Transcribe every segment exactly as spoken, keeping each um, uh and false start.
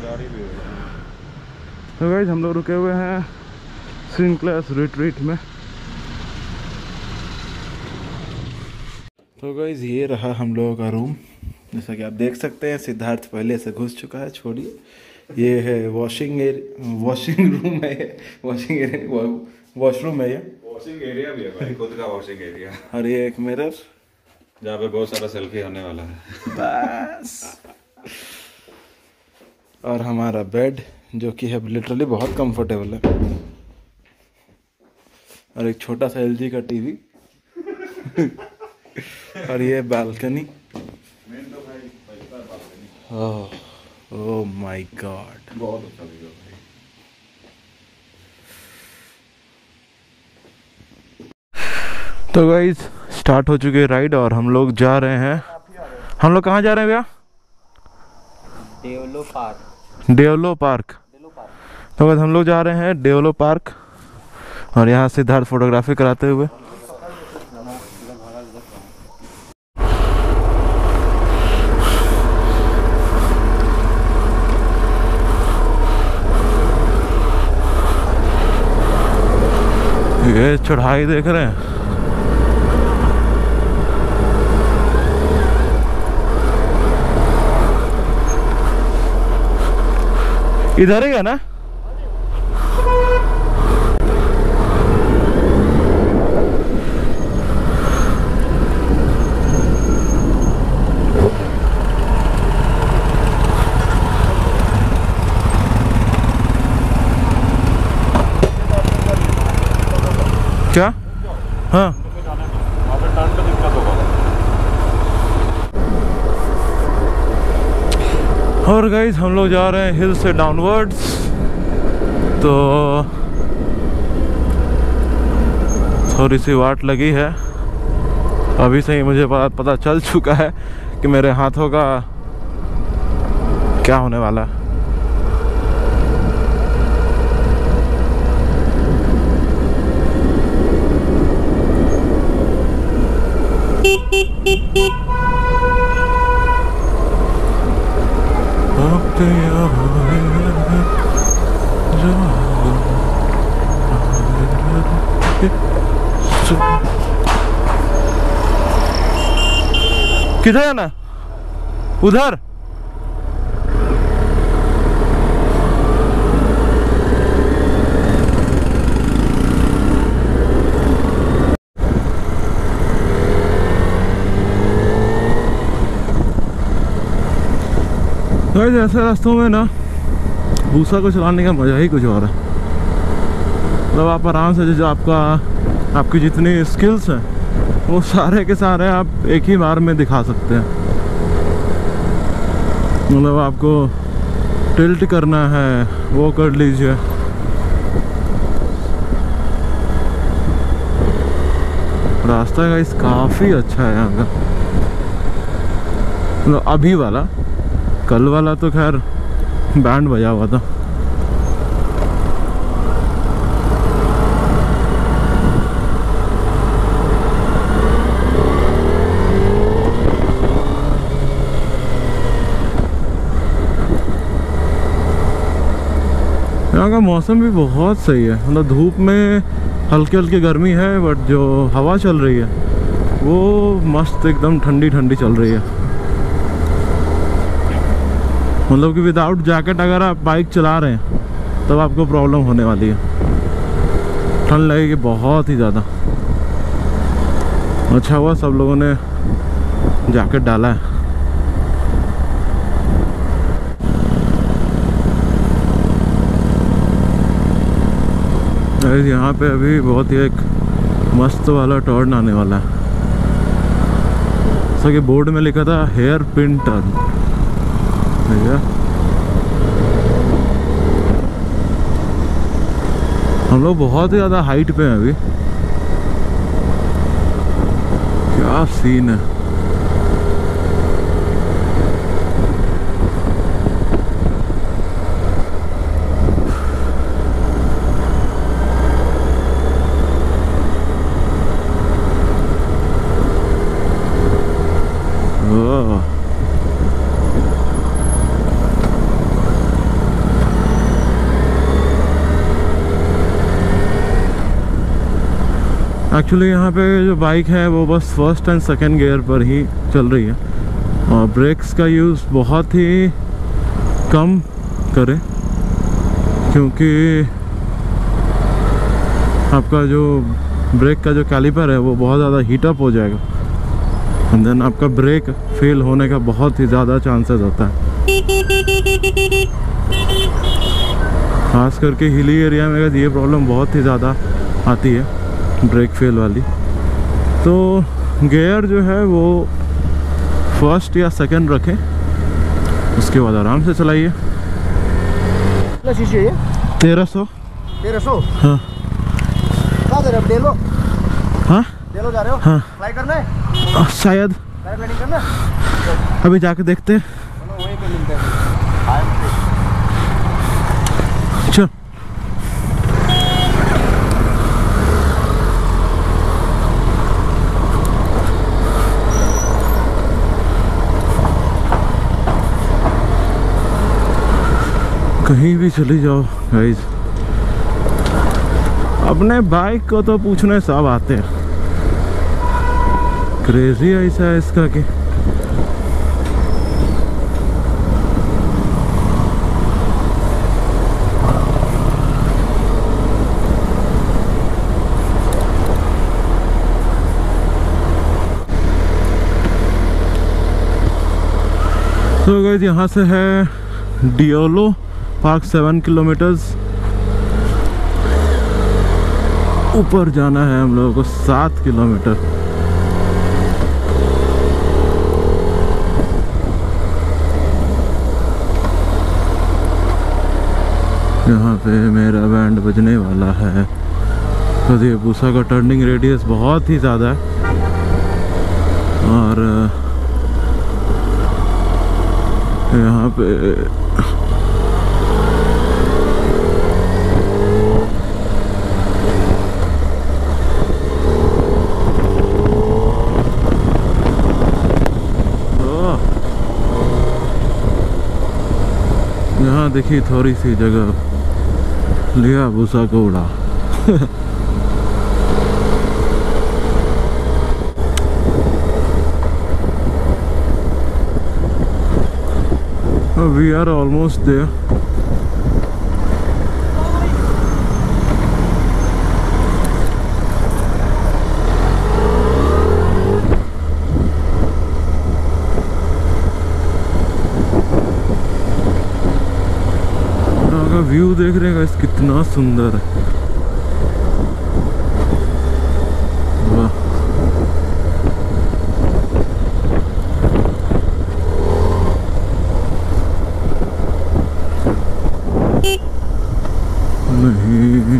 तो गाइस हम लोग रुके हुए हैं सिंक्लेस रिट्रीट में। तो गाइस ये रहा हम लोगों का रूम, जैसा कि आप देख सकते हैं। सिद्धार्थ पहले से घुस चुका है, छोड़िए। ये है वॉशिंग एरिया, वॉशिंग रूम है ये, वॉशिंग एरिया, वॉशरूम है ये, वॉशिंग एरिया भी है भाई, खुद का वॉशिंग एरिया। और ये एक मिरर जहाँ पे बहुत सारा सेल्फी होने वाला है बस। और हमारा बेड जो कि है लिटरली बहुत कंफर्टेबल है, और एक छोटा सा एलजी का टीवी और ये balcony. Oh oh my god, बहुत अच्छा व्यू है भाई। तो गाइस स्टार्ट हो चुकी है राइड और हम लोग जा रहे हैं। हम लोग कहाँ जा रहे हैं भैया? Dello park. Dello park. तो गाइस हम लोग जा रहे हैं डेवलो पार्क, और यहाँ सिद्धार्थ फोटोग्राफी कराते हुए। ये चढ़ाई देख रहे हैं, इधर ही है ना? क्या? हाँ और गाइस हम लोग जा रहे हैं हिल से डाउनवर्ड्स। तो थोड़ी सी वाट लगी है, अभी से ही मुझे पता चल चुका है कि मेरे हाथों का क्या होने वाला है। किधर है ना? उधर। ऐसे रास्तों में ना भूसा को चलाने का मजा ही कुछ और है। मतलब आप आराम से, जो आपका आपकी जितनी स्किल्स हैं वो सारे के सारे आप एक ही बार में दिखा सकते हैं। मतलब आपको टिल्ट करना है वो कर लीजिए। रास्ता गाइस काफ़ी अच्छा है यहाँ का। मतलब अभी वाला, कल वाला तो खैर बैंड बजा हुआ था। यहाँ का मौसम भी बहुत सही है। मतलब धूप में हल्की हल्की गर्मी है, बट जो हवा चल रही है वो मस्त एकदम ठंडी ठंडी चल रही है। मतलब कि विदाउट जैकेट अगर आप बाइक चला रहे हैं तब आपको प्रॉब्लम होने वाली है, ठंड लगेगी बहुत ही ज़्यादा। अच्छा हुआ सब लोगों ने जैकेट डाला है। यहाँ पे अभी बहुत ही एक मस्त वाला टर्न आने वाला है। जैसा कि बोर्ड में लिखा था हेयर पिन टर्न। भैया हम लोग बहुत ही ज़्यादा हाइट पे हैं अभी। क्या सीन है। एक्चुअली यहाँ पे जो बाइक है वो बस फर्स्ट एंड सेकेंड गियर पर ही चल रही है और ब्रेक्स का यूज़ बहुत ही कम करें क्योंकि आपका जो ब्रेक का जो कैलिपर है वो बहुत ज़्यादा हीट अप हो जाएगा एंड देन आपका ब्रेक फेल होने का बहुत ही ज़्यादा चांसेस होता है। खास करके हिली एरिया में ये प्रॉब्लम बहुत ही ज़्यादा आती है ब्रेक फेल वाली। तो गियर जो है वो फर्स्ट या सेकंड रखें, उसके बाद आराम से चलाइए। कितना शीशी है ये? तेरह सौ। तेरह सौ? हाँ। कहाँ दे रहे हो? डेलो? हाँ डेलो जा रहे हो? हाँ। फ्लाई करना है? आ, शायद पैराग्लाइडिंग करना है? अभी जाके देखते हैं। चलो वहीं पे मिलते हैं। चल कहीं भी चली जाओ गाइस, अपने बाइक को तो पूछने सब आते हैं। क्रेजी ऐसा है इसका कि तो गाइस यहाँ से है डियोलो पार्क सेवन किलोमीटर्स ऊपर जाना है हम लोगों को सात किलोमीटर। यहाँ पे मेरा बैंड बजने वाला है तो ये पूसा का टर्निंग रेडियस बहुत ही ज़्यादा है और यहाँ पे यहाँ देखिए थोड़ी सी जगह लिया भूसा को उड़ा। We are almost there. View देख रहे हैं कितना सुंदर है। वाह नहीं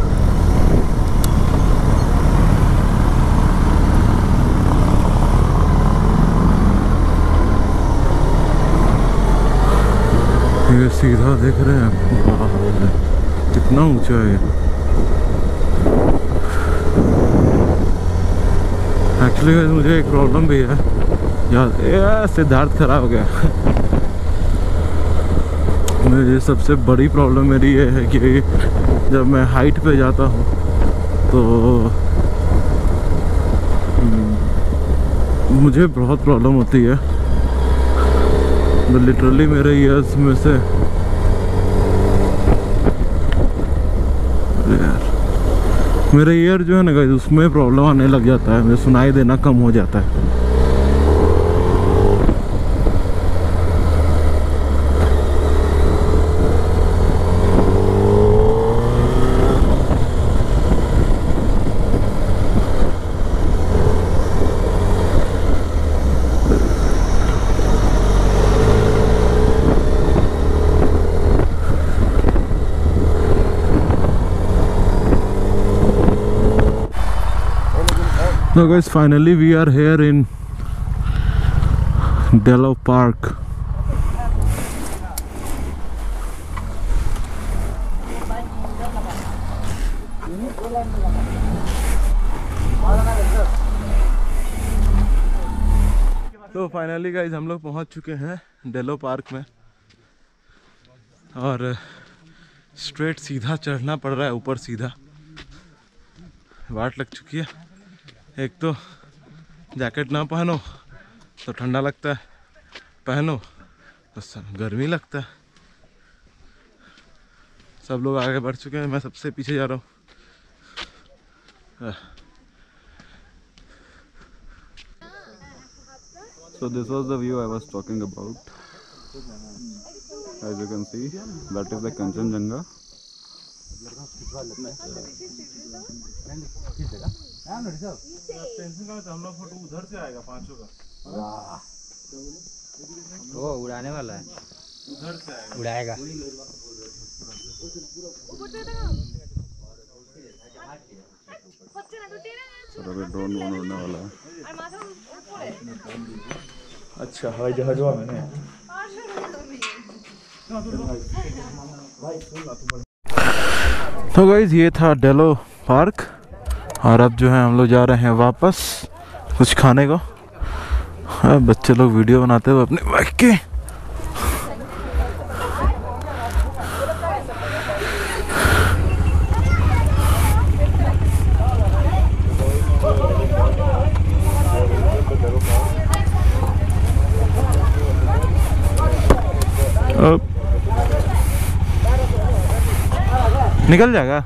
ये सीधा देख रहे हैं कितना ऊंचा है। एक्चुअली मुझे एक प्रॉब्लम भी है यार, ये सिद्धार्थ खराब हो गया। मुझे सबसे बड़ी प्रॉब्लम मेरी ये है कि जब मैं हाइट पे जाता हूँ तो मुझे बहुत प्रॉब्लम होती है। लिटरली मेरे ईयर्स में से यार मेरे ईयर जो है ना गाइस उसमें प्रॉब्लम आने लग जाता है, मुझे सुनाई देना कम हो जाता है। So guys, finally we are here in Dello Park. तो फाइनली गाइज हम लोग पहुंच चुके हैं डेलो पार्क में और स्ट्रेट सीधा चढ़ना पड़ रहा है ऊपर, सीधा वाट लग चुकी है। एक तो जैकेट ना पहनो तो ठंडा लगता है, पहनो तो गर्मी लगता है। सब लोग आगे बढ़ चुके हैं, मैं सबसे पीछे जा रहा हूँ। So this was the view I was talking about. As you can see, that is the Kanchenjunga. हम लोग फोटो उधर से आएगा पांचों का। वो उड़ाने वाला है, उधर से आएगा, उड़ाएगा। सर अभी ड्रोन ड्रोन उड़ने वाला है। अच्छा हवाई जहाज हुआ मैंने। तो गाइस ये था डेलो पार्क और अब जो है हम लोग जा रहे हैं वापस कुछ खाने को। अब बच्चे लोग वीडियो बनाते हुए अपने बाइक के। अब निकल जाएगा।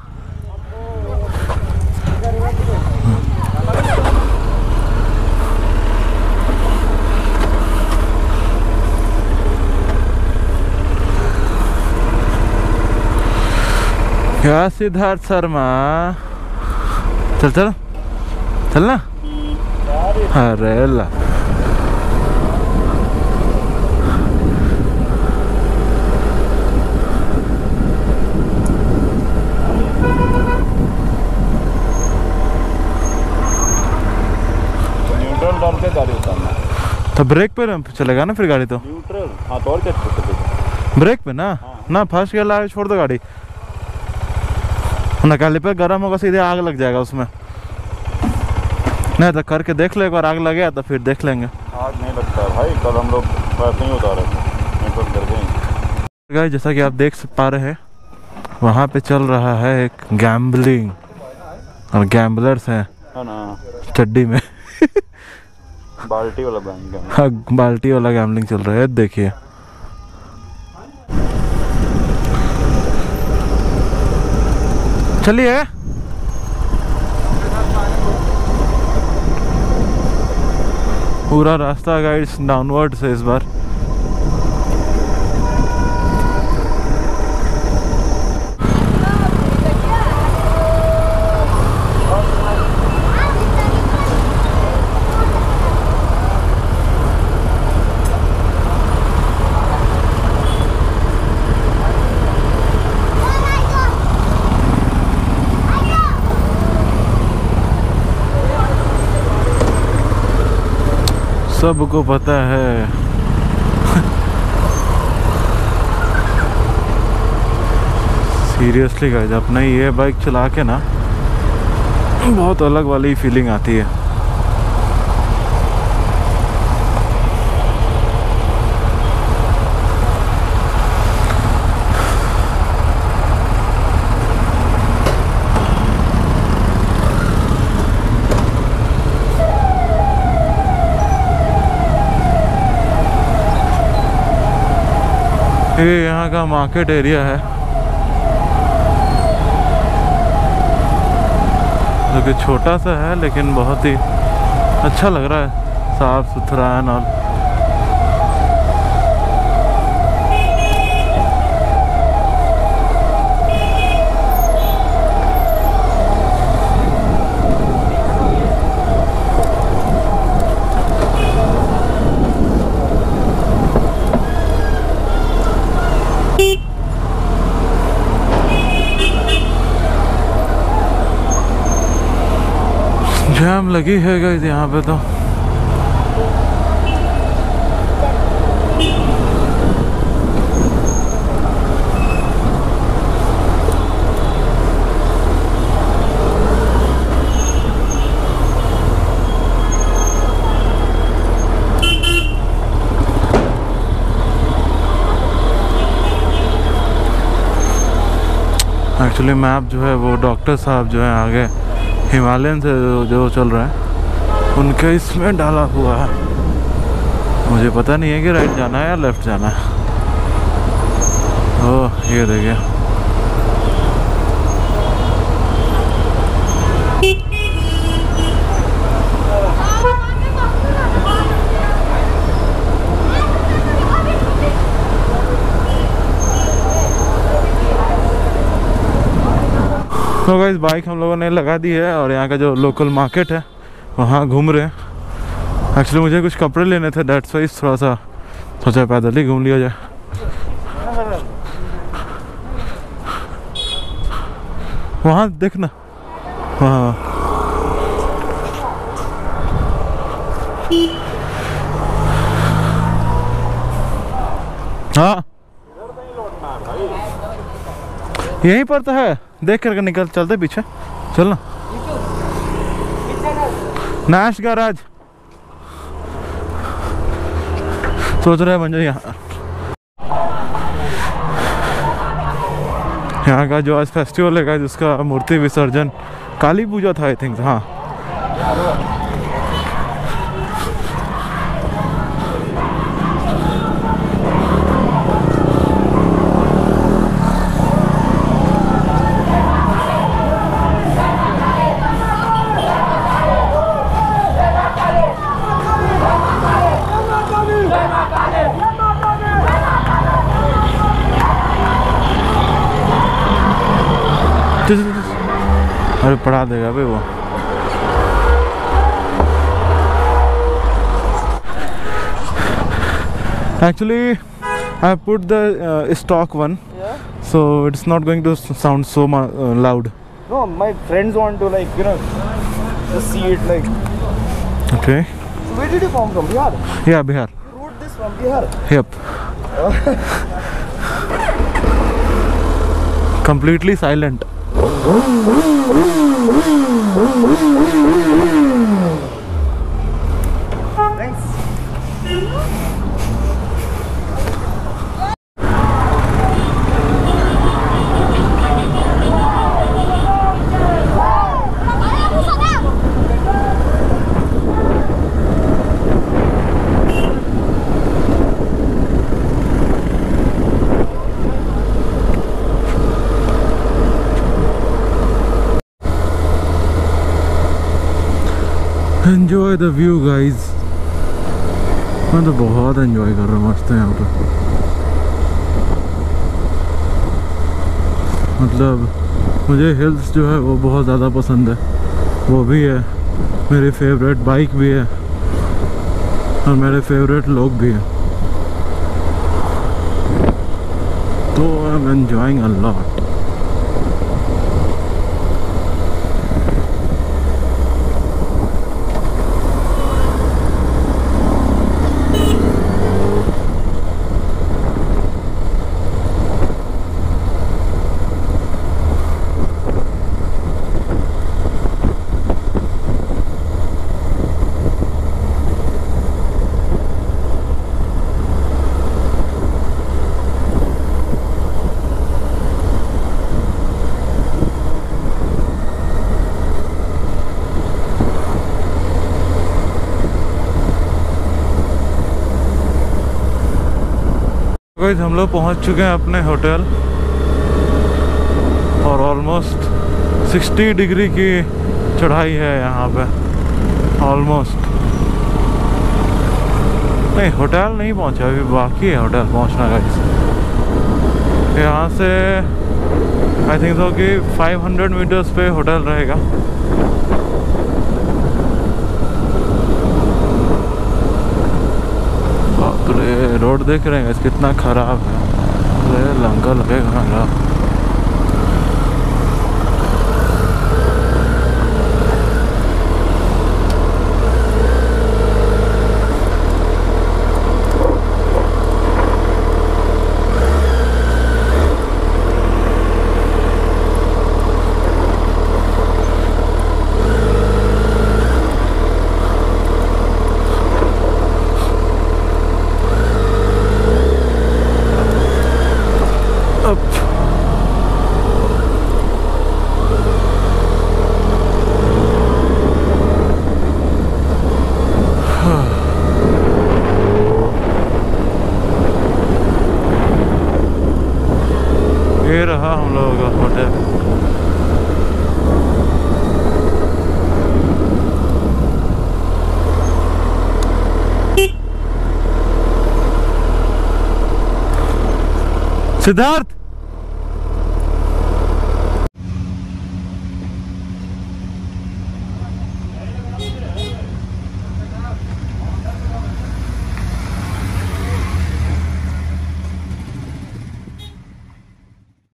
क्या सिद्धार्थ शर्मा, चल चल चलना। अरे ला न्यूट्रल डाल के गाड़ी उतारना। तो ब्रेक पे ना चलेगा ना फिर गाड़ी तो। न्यूट्रल हाँ तो और क्या चलेगा? ब्रेक पे ना ना फर्स्ट गियर ला छोड़ दो गाड़ी, नकाली पे गर्म होगा सीधे आग लग जाएगा उसमें। नहीं तो करके देख लो एक बार, आग लगे तो फिर देख लेंगे। आग नहीं लगता है भाई, कल हम लोग वैसे ही उतारे थे, न्यूट्रल करके ही। गाइस जैसा कि आप देख पा रहे हैं वहाँ पे चल रहा है एक गैम्बलिंग और गैम्बलर्स हैं है ना, चड्डी में। बाल्टी वाला बैंक है। हाँ बाल्टी वाला गैम्बलिंग चल रहा है, देखिए। चलिए पूरा रास्ता गाइड्स डाउनवर्ड से इस बार। सबको पता है सीरियसली गाइस अपने ये बाइक चला के ना बहुत अलग वाली फीलिंग आती है। ये यहाँ का मार्केट एरिया है जो कि छोटा सा है लेकिन बहुत ही अच्छा लग रहा है, साफ सुथरा है ना। जाम लगी है गाइस यहाँ पे तो। एक्चुअली मैप जो है वो डॉक्टर साहब जो है आगे हिमालयन से जो चल रहा है उनके इसमें डाला हुआ है। मुझे पता नहीं है कि राइट जाना है या लेफ्ट जाना है। ओह ये देखिए, तो गाइस बाइक हम लोगों ने लगा दी है और यहाँ का जो लोकल मार्केट है वहाँ घूम रहे हैं। एक्चुअली मुझे कुछ कपड़े लेने थे, डेट्स वाइज थोड़ा सा सोचा पैदल ही घूम लिया जाए। वहाँ देखना, हाँ हाँ यहीं पर तो है, देख कर निकल चलते पीछे, चलना। नाश गैराज सोच रहे हैं मुझे यहाँ यहाँ का जो आज फेस्टिवल है जिसका मूर्ति विसर्जन काली पूजा था आई थिंक, हाँ अरे पढ़ा देगा भाई वो। Actually, I put the uh, stock one, Yeah. so it's not going to s- sound so ma- uh, loud. No, my friends want to like you know just see it like. Okay. So where did you come from? Bihar. Yeah, Bihar. You wrote this from Bihar. Yep. Completely silent. Thanks. Enjoy the view guys. मैं तो बहुत enjoy कर रहा हूँ, मस्त है यहाँ पर। मतलब मुझे हिल्स जो है वो बहुत ज़्यादा पसंद है, वो भी है मेरी फेवरेट बाइक भी है और मेरे फेवरेट लोग भी हैं, तो I am enjoying a lot. Guys हम लोग पहुंच चुके हैं अपने होटल और ऑलमोस्ट साठ डिग्री की चढ़ाई है यहाँ पे, ऑलमोस्ट। नहीं होटल नहीं पहुंचा, अभी बाकी है होटल पहुंचना गाइस। यहाँ से आई थिंक सो कि पाँच सौ मीटर्स पे होटल रहेगा। अरे रोड देख रहे हैं कितना खराब है, अरे लंका लगेगा मेरा। सिद्धार्थ